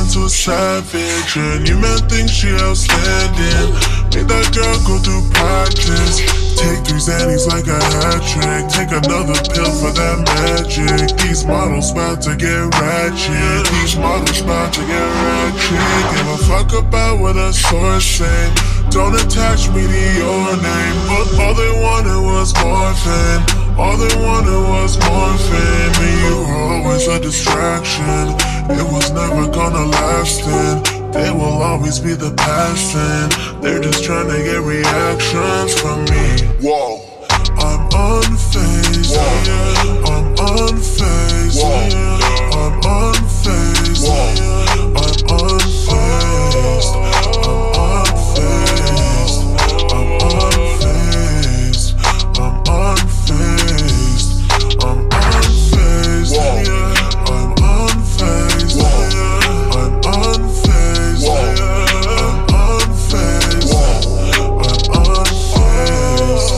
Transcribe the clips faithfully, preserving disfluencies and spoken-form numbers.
to a savage, and you man think she outstanding. Made that girl go through practice. Take three Xannies like a hat trick. Take another pill for that magic. These models bout to get ratchet. These models bout to get ratchet. Give a fuck about what a source say. Don't attach me to your name. But all they wanted was morphine. All they wanted was morphine. And you were always a distraction. It was never gonna last and they will always be the past and they're just trying to get reactions from me. Whoa. I'm unfazed, yeah. I'm unfazed, yeah. I'm unfazed, yeah. I'm unfazed. I'm unfazed. I'm unfazed. I'm unfazed. I'm unfazed, yeah. I'm unfazed, yeah. I'm unfazed, yeah. I'm unfazed. I'm unfazed.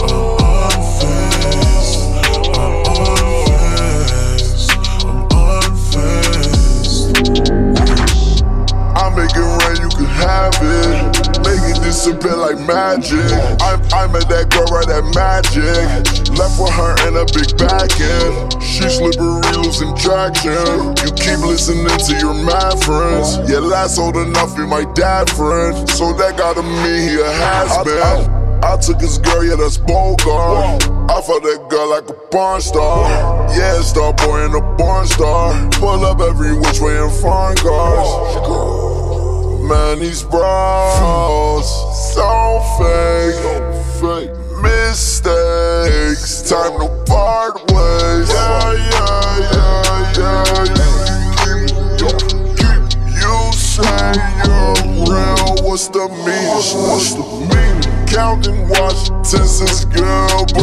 Disappear like magic. I, I met that girl right at Magic. Left with her in a big back end. She slippery, losing traction. You keep listening to your mad friends. Yeah, last old enough, be my dad friend. So that gotta mean he a has-been. I, I, I took his girl, yeah, that's Bogart. I felt that girl like a porn star. Yeah, star boy and a porn star. Pull up every which way in foreign cars. Man, these bros so fake, mistakes, time to part ways. Yeah, yeah, yeah, yeah, yeah. You say you're real, what's the meaning? What's the meaning? Counting Washington since girl